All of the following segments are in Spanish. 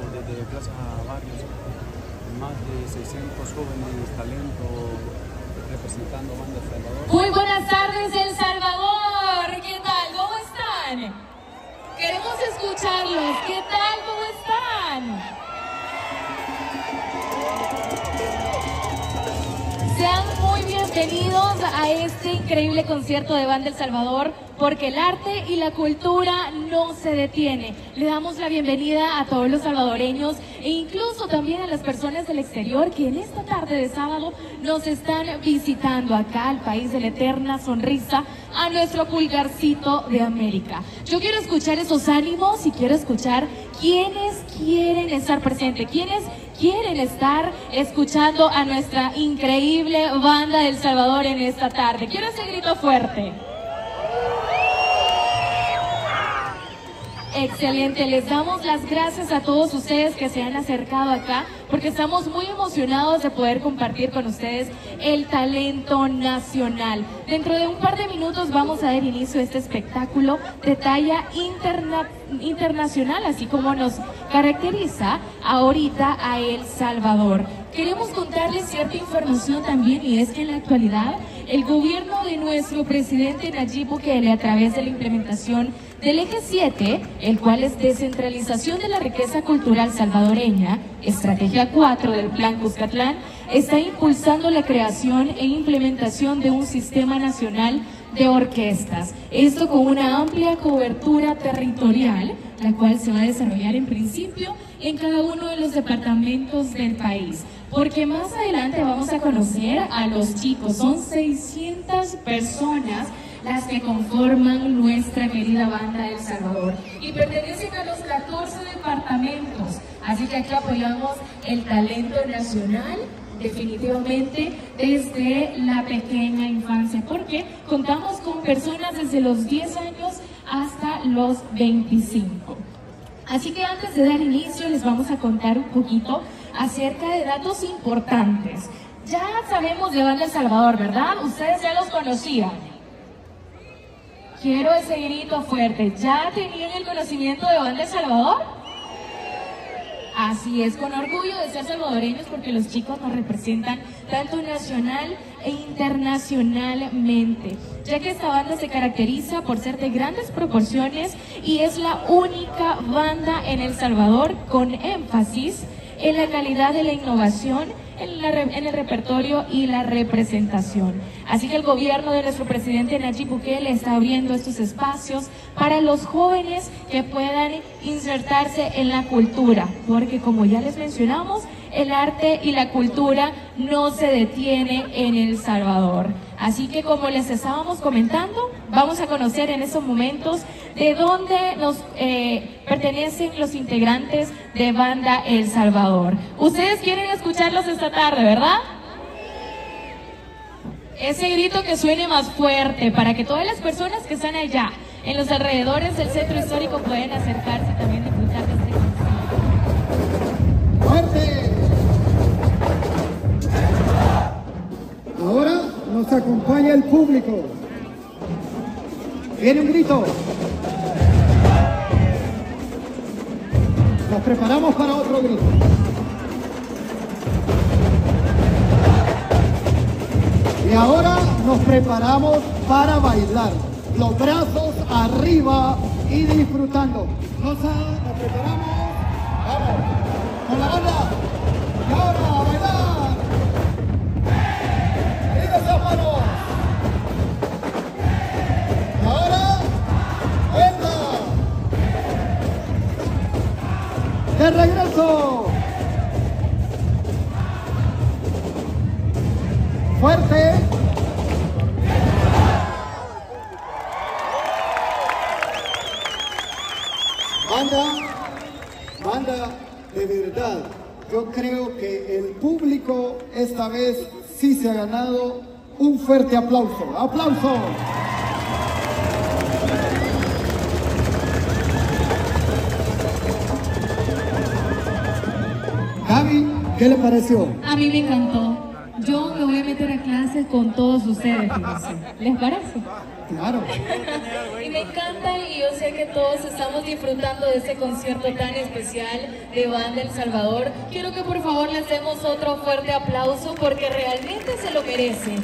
desde Plaza Barrios, más de 600 jóvenes talentos representando Banda El Salvador. Muy buenas tardes, El Salvador. ¿Qué tal? ¿Cómo están? Queremos escucharlos. ¿Qué tal? ¿Cómo están? Sean muy bienvenidos a este increíble concierto de Banda El Salvador, porque el arte y la cultura no se detiene. Le damos la bienvenida a todos los salvadoreños e incluso también a las personas del exterior que en esta tarde de sábado nos están visitando acá al país de la eterna sonrisa, a nuestro pulgarcito de América. Yo quiero escuchar esos ánimos y quiero escuchar quiénes quieren estar presentes, quiénes quieren estar escuchando a nuestra increíble Banda del Salvador en esta tarde. Quiero ese grito fuerte. Excelente, les damos las gracias a todos ustedes que se han acercado acá, porque estamos muy emocionados de poder compartir con ustedes el talento nacional. Dentro de un par de minutos vamos a dar inicio a este espectáculo de talla internacional, así como nos caracteriza ahorita a El Salvador. Queremos contarles cierta información también, y es que en la actualidad el gobierno de nuestro presidente Nayib Bukele, a través de la implementación del eje 7, el cual es descentralización de la riqueza cultural salvadoreña, estrategia 4 del Plan Cuscatlán, está impulsando la creación e implementación de un sistema nacional de orquestas. Esto con una amplia cobertura territorial, la cual se va a desarrollar en principio en cada uno de los departamentos del país. Porque más adelante vamos a conocer a los chicos. Son 600 personas las que conforman nuestra querida Banda El Salvador y pertenecen a los 14 departamentos. Así que aquí apoyamos el talento nacional, definitivamente desde la pequeña infancia, porque contamos con personas desde los 10 años hasta los 25. Así que antes de dar inicio les vamos a contar un poquito acerca de datos importantes. Ya sabemos de Banda El Salvador, ¿verdad? Ustedes ya los conocían. Quiero ese grito fuerte. ¿Ya tenían el conocimiento de Banda El Salvador? Así es, con orgullo de ser salvadoreños, porque los chicos nos representan tanto nacional e internacionalmente, ya que esta banda se caracteriza por ser de grandes proporciones y es la única banda en El Salvador con énfasis en la calidad de la innovación, en el repertorio y la representación. Así que el gobierno de nuestro presidente Nayib Bukele está abriendo estos espacios para los jóvenes que puedan insertarse en la cultura, porque como ya les mencionamos, el arte y la cultura no se detiene en El Salvador. Así que, como les estábamos comentando, vamos a conocer en estos momentos de dónde nos pertenecen los integrantes de Banda El Salvador. Ustedes quieren escucharlos esta tarde, ¿verdad? Ese grito que suene más fuerte para que todas las personas que están allá en los alrededores del centro histórico puedan acercarse y también disfrutar de este concierto. ¡Fuerte! Ahora nos acompaña el público. Viene un grito. Nos preparamos para otro grito. Y ahora nos preparamos para bailar. Los brazos arriba y disfrutando. Nos preparamos. Vamos. Con la banda. Y ahora a bailar. ¡Arriba esas manos! Y ahora, vuelta. De regreso. Fuerte. Banda, de verdad, yo creo que el público esta vez sí se ha ganado un fuerte aplauso. ¡Aplauso! Gaby, ¿qué le pareció? A mí me encantó. Yo me voy a meter a clases con todos ustedes, fíjense. ¿Les parece? Claro. Y me encanta, y yo sé que todos estamos disfrutando de este concierto tan especial de Banda El Salvador. Quiero que por favor les demos otro fuerte aplauso porque realmente se lo merecen.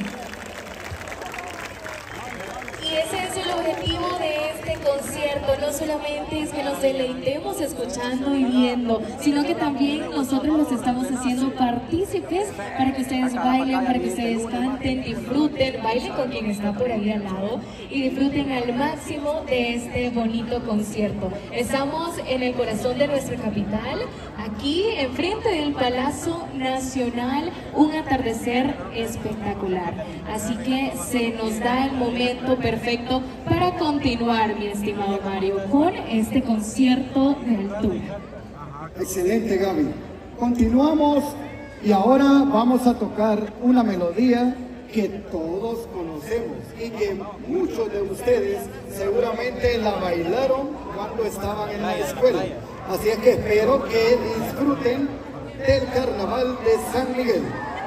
Y ese es el objetivo de este concierto, no solamente es que nos deleitemos escuchando y viendo, sino que también nosotros los estamos haciendo partícipes para que ustedes bailen, para que ustedes canten, disfruten, bailen con quien está por ahí al lado y disfruten al máximo de este bonito concierto. Estamos en el corazón de nuestra capital, aquí enfrente del Palacio Nacional, un atardecer espectacular. Así que se nos da el momento perfecto para continuar, mi estimado Mario, con este concierto de altura. Excelente, Gaby. Continuamos y ahora vamos a tocar una melodía que todos conocemos y que muchos de ustedes seguramente la bailaron cuando estaban en la escuela. Así es que espero que disfruten del Carnaval de San Miguel.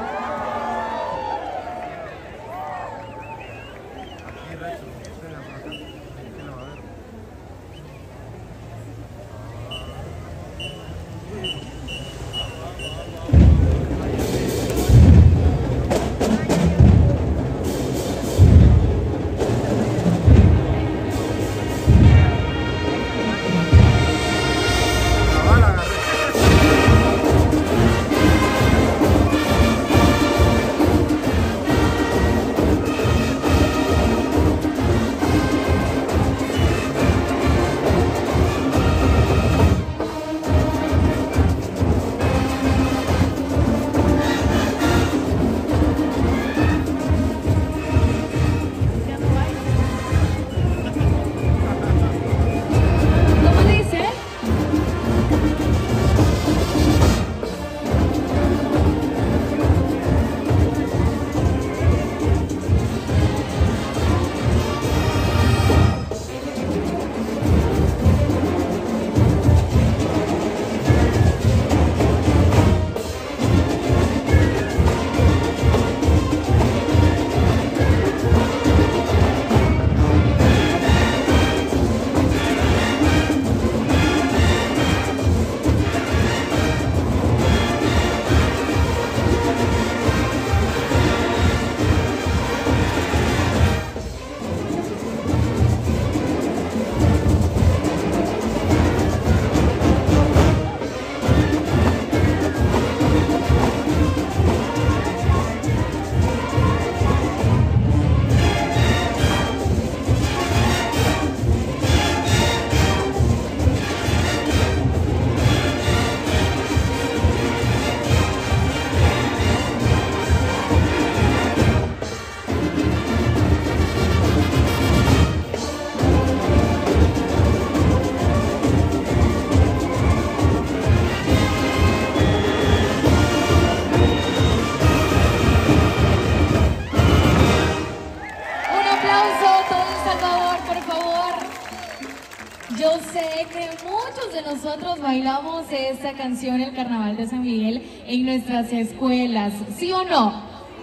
Nosotros bailamos esta canción, el Carnaval de San Miguel, en nuestras escuelas, ¿sí o no?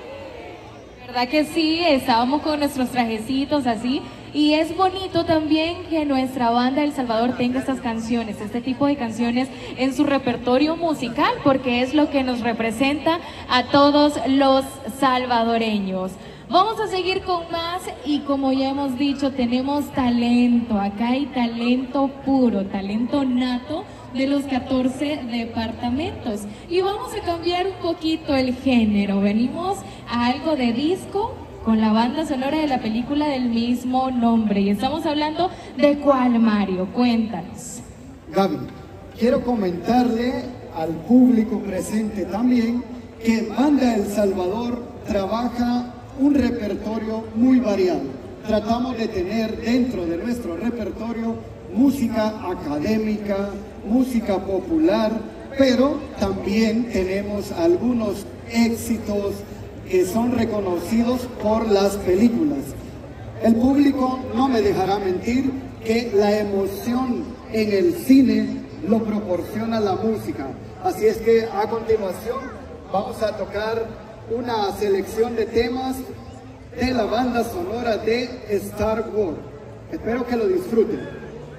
¿Verdad que sí? Estábamos con nuestros trajecitos así, y es bonito también que nuestra Banda El Salvador tenga estas canciones, este tipo de canciones en su repertorio musical, porque es lo que nos representa a todos los salvadoreños. Vamos a seguir con más y como ya hemos dicho, tenemos talento. Acá hay talento puro, talento nato de los 14 departamentos. Y vamos a cambiar un poquito el género. Venimos a algo de disco con la banda sonora de la película del mismo nombre. Y estamos hablando de ¿cuál, Mario? Cuéntanos. Gaby, quiero comentarle al público presente también que Banda El Salvador trabaja un repertorio muy variado. Tratamos de tener dentro de nuestro repertorio música académica, música popular, pero también tenemos algunos éxitos que son reconocidos por las películas. El público no me dejará mentir que la emoción en el cine lo proporciona la música. Así es que a continuación vamos a tocar una selección de temas de la banda sonora de Star Wars. Espero que lo disfruten.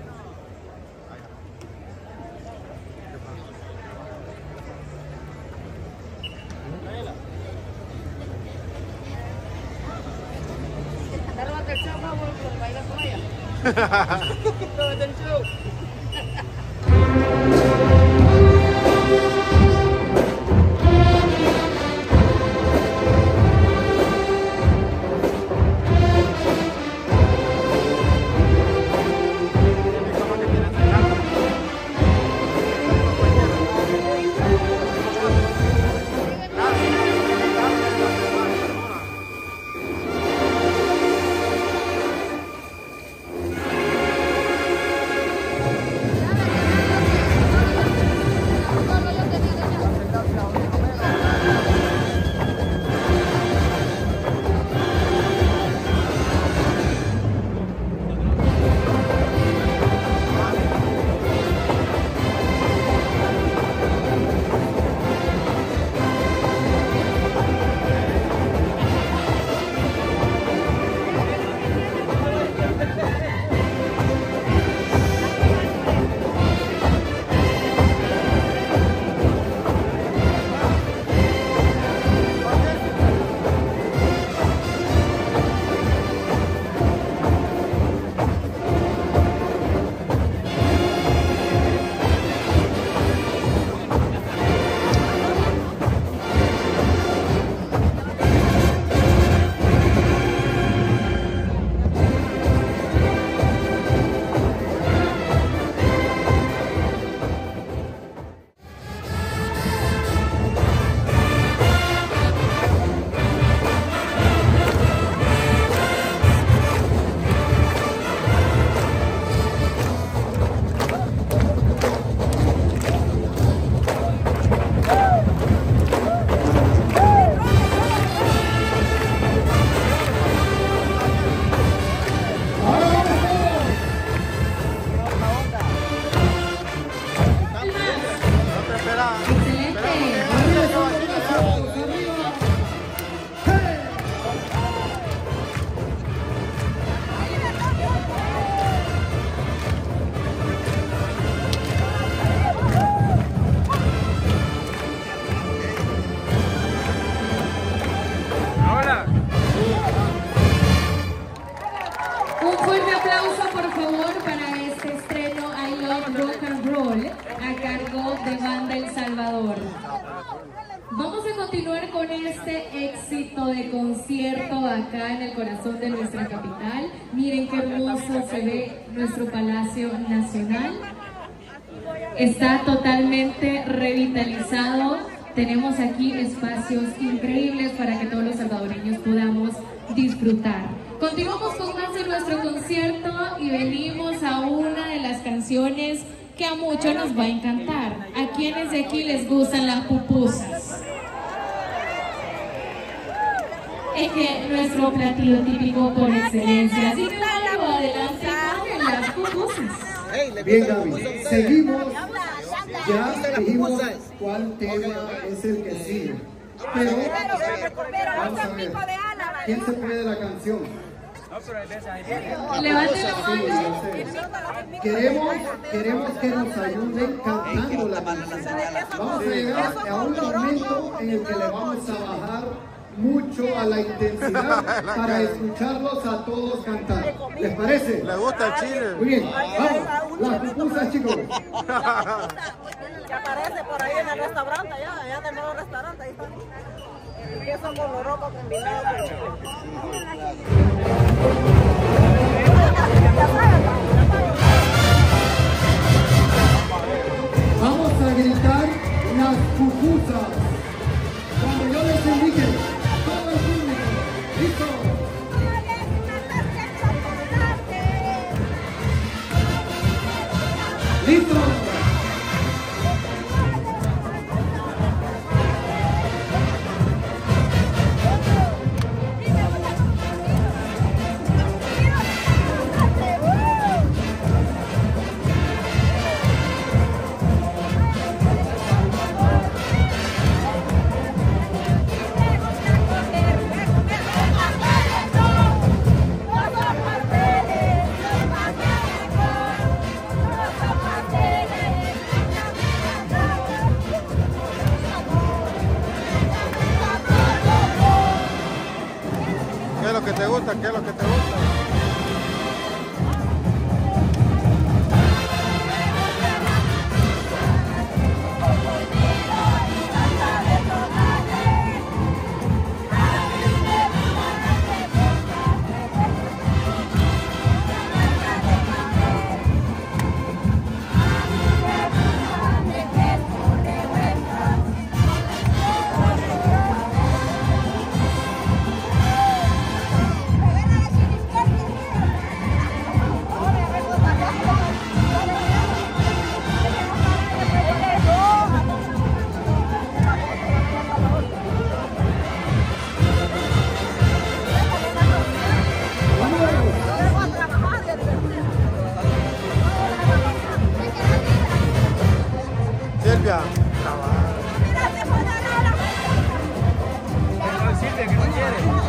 de Banda El Salvador. Vamos a continuar con este éxito de concierto acá en el corazón de nuestra capital. Miren qué hermoso se ve nuestro Palacio Nacional. Está totalmente revitalizado. Tenemos aquí espacios increíbles para que todos los salvadoreños podamos disfrutar. Continuamos con más de nuestro concierto y venimos a una de las canciones que a muchos nos va a encantar. ¿A quiénes de aquí les gustan las pupusas? Es que nuestro platillo típico por excelencia. Así que vamos adelante con las pupusas. Bien, Gaby, seguimos. Ya dijimos cuál tema es el que sigue. Pero vamos a ver, ¿quién se puede la canción? Levanten la mano. Queremos que nos ayuden cantando la canción. Vamos a llegar a un momento en el que le vamos a bajar mucho a la intensidad para escucharlos a todos cantar. ¿Les parece? ¿Les gusta el chile? Muy bien, vamos, las pupusas, chicos. Que aparece por ahí en el restaurante, allá del nuevo restaurante, ahí está. Empieza con los rojos combinados con chile. Vamos a gritar las pupusas. Cuando yo les indique, todo el público, ¿listo? ¡Listo! gusta? ¿Qué es lo que te gusta? Silvia. Silvia, que no quiere.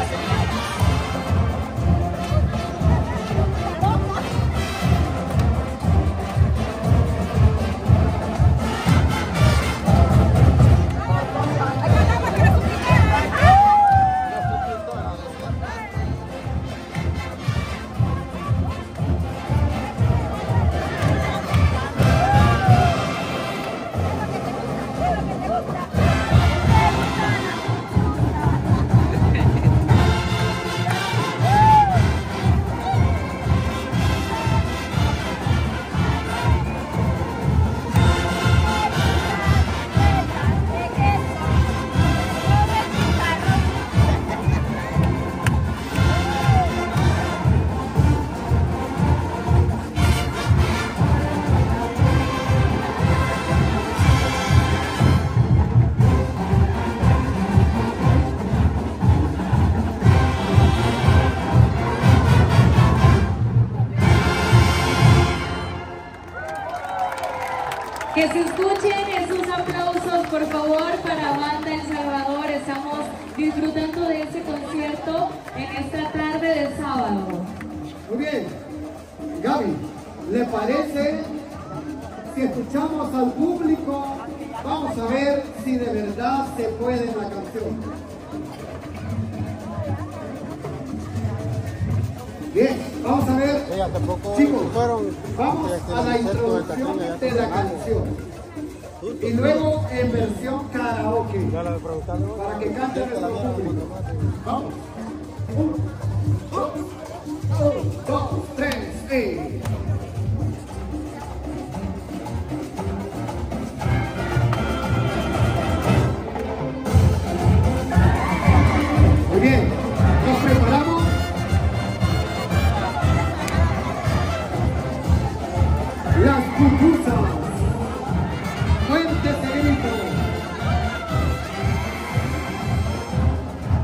Que se escuchen esos aplausos, por favor, para Banda El Salvador. Estamos disfrutando de este concierto en esta tarde de sábado. Muy bien. Gaby, ¿le parece si escuchamos al público? Vamos a ver si de verdad se puede en la canción. Bien, vamos a ver, chicos, vamos a la introducción de la canción y luego en versión karaoke para que cante nuestro público. Vamos. 1, 2, 3, y... Muy bien, nos preparamos. Las pupusas, Fuente Serenito.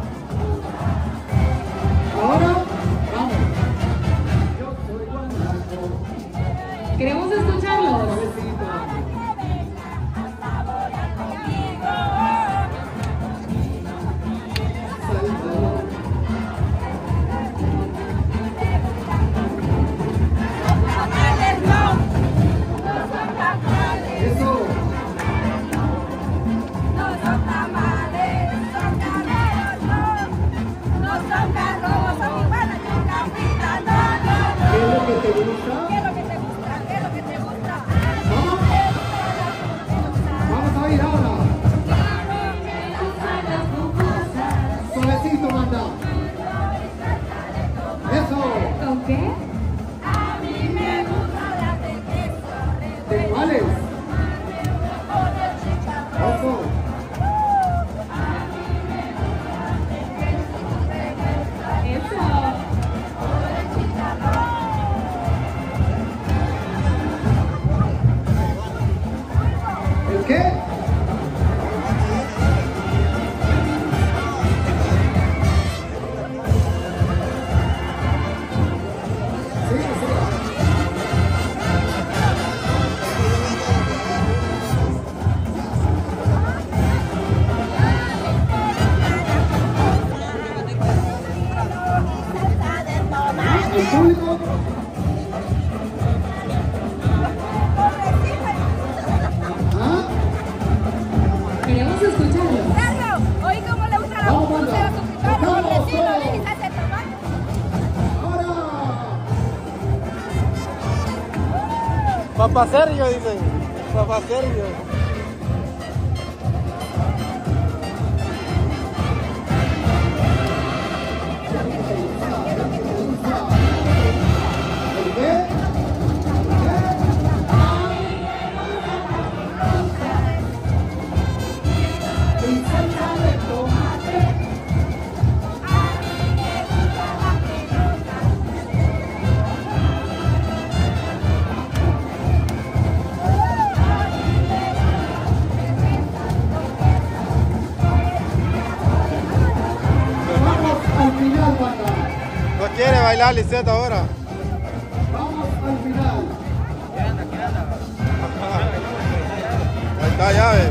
Ahora, vamos. Yo soy Juan. Papá Sergio, dicen. Papá Sergio. No quiere bailar Lisette ahora. Vamos al final. Ahí está, ya ves.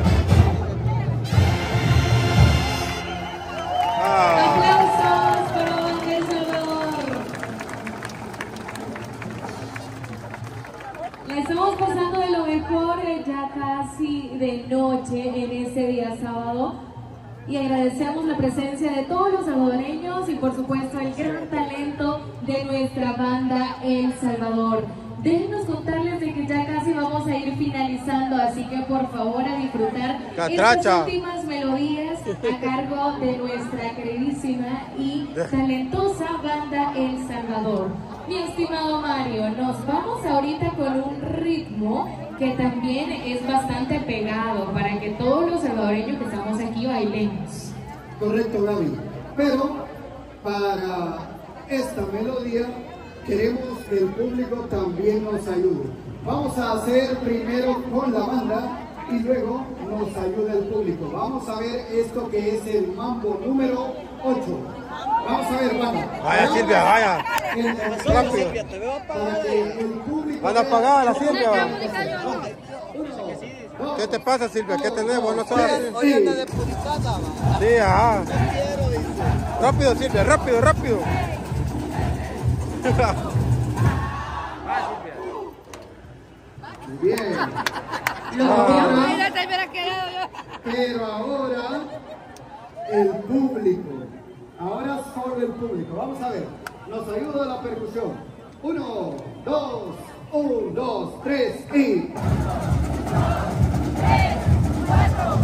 Aplausos para Banda El Salvador. La estamos pasando de lo mejor, ya casi de noche en este día sábado. Y agradecemos la presencia de todos los salvadoreños y por supuesto el gran talento de nuestra banda El Salvador. Déjenos contarles de que ya casi vamos a ir finalizando, así que por favor a disfrutar estas últimas melodías a cargo de nuestra queridísima y talentosa banda El Salvador. Mi estimado Mario, nos vamos ahorita con un ritmo que también es bastante pegado para que todos los salvadoreños que estamos aquí bailemos. Correcto, Gaby. Pero para esta melodía queremos que el público también nos ayude. Vamos a hacer primero con la banda y luego nos ayuda el público. Vamos a ver esto que es el mambo número 8. Vamos a ver, banda. Vaya Silvia, vaya. Rápido. Para que el público... Van a apagar la Silvia. ¿Qué te pasa, Silvia? ¿Qué tenemos? No sabes. Sí. Sí, ajá. Rápido, Silvia, rápido, rápido. Bien. Mira, te hubiera quedado yo. Pero ahora el público. Ahora solo el público. Vamos a ver. Nos ayuda la percusión. 1, 2, 1, 2, 3 y... 3, 4,